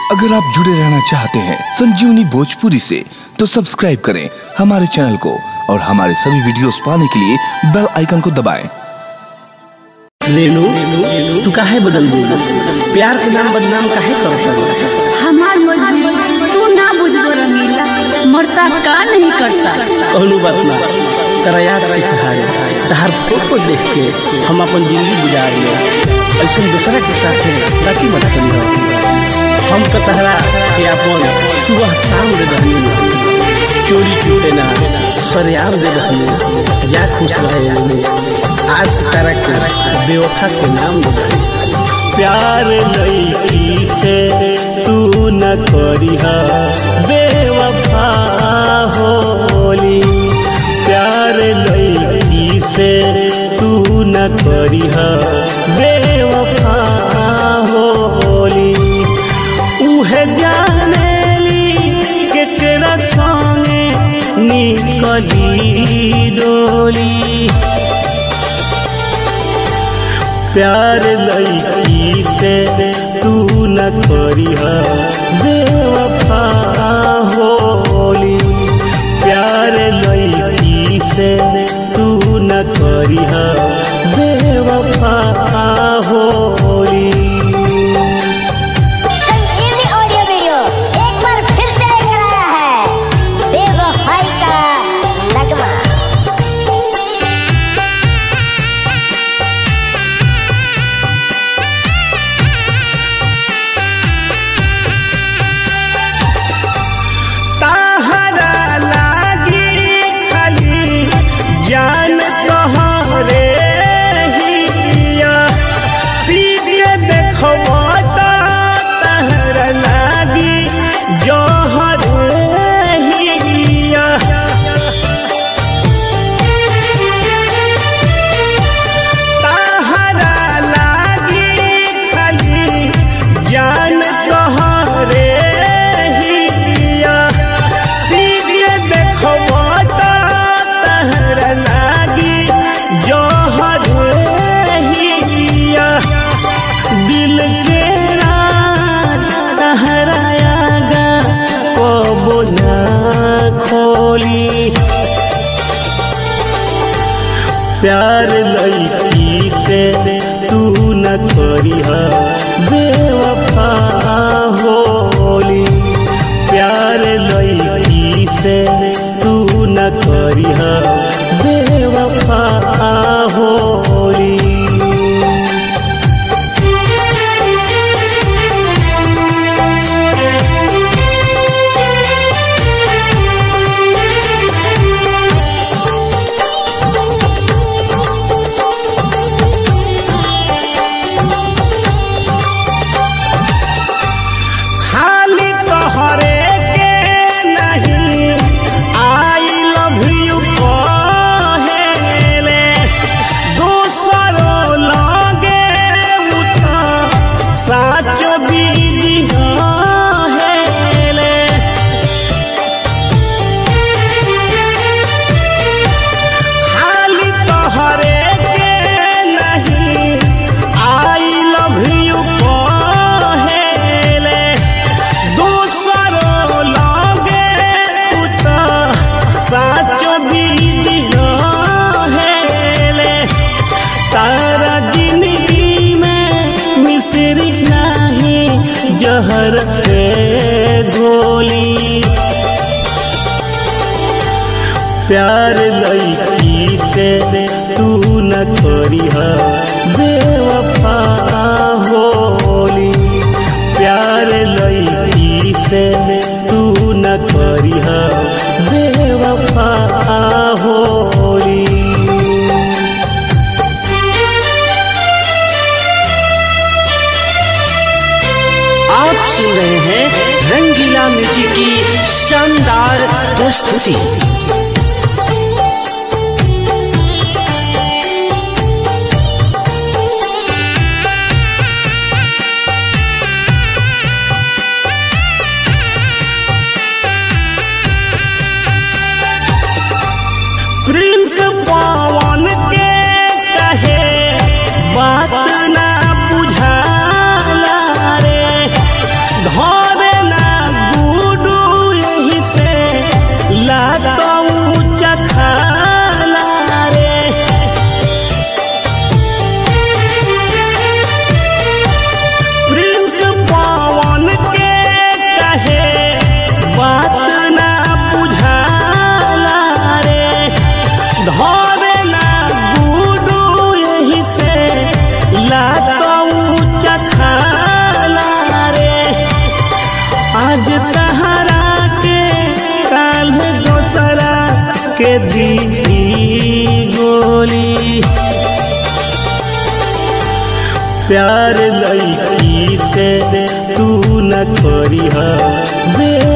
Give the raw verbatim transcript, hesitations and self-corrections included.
अगर आप जुड़े रहना चाहते हैं संजीवनी भोजपुरी से तो सब्सक्राइब करें हमारे चैनल को और हमारे सभी वीडियोस पाने के लिए बेल आइकन को दबाएं। रेनू तू काहे बदल गई? प्यार के नाम बदनाम काहे करता है? हमार मजबूरी तू ना बुझबो रंगीला, मरता का नहीं करता। कहलू बात ना तेरा याद कैसे हारे तहार फोटो देख के हम अपन जिंदगी गुजार ले। ऐसा दूसरा के साथ राखी मत करी। हम तो तहरा के अपन सुबह शाम दे दहनी, चोरी टूटे ना सरियाम दे दहनी, जा खुश रहे। आज तारा के बेवफा के नाम दे दहनी। प्यार लईकी से तू न करिहा बेवफा होली। प्यार लईकी से तू न करिहा बेवफा होली। उहे जानेली केकरा संगे निकली डोली। प्यार लईकी से तू न करिहा बेवफा होली। प्यार लईकी से तू न करिहा बेवफा होली। प्यार लईकी से तू न करिहा बेवफा होली। प्यार लईकी से तू न करिहा बेवफा होली। जहर के गोली। प्यार लईकी से तू न करिहा बेवफा होली। प्यार लईकी से तू न करिहा बेवफा होली। आप सुन रहे हैं रंगीला म्यूजिक की शानदार प्रस्तुति। प्रिंस पवन के कहे बात ना बुझाला रे। घर आज तहरा के काल दोसरा के दी गोली। प्यार लईकी से तू न करी